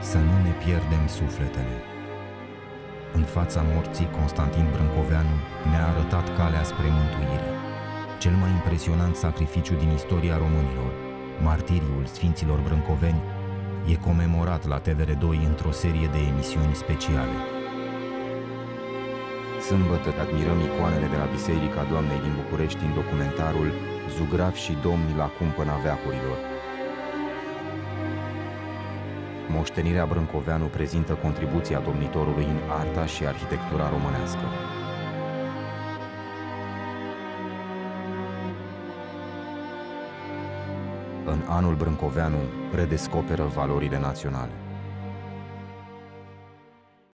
Să nu ne pierdem sufletele. În fața morții, Constantin Brâncoveanu ne-a arătat calea spre mântuire. Cel mai impresionant sacrificiu din istoria românilor, martiriul Sfinților Brâncoveni, e comemorat la TVR2 într-o serie de emisiuni speciale. Sâmbătă admirăm icoanele de la Biserica Doamnei din București în documentarul Zugravi și domni la cumpăna veacurilor. Moștenirea Brâncoveanu prezintă contribuția domnitorului în arta și arhitectura românească. În anul Brâncoveanu redescoperă valorile naționale.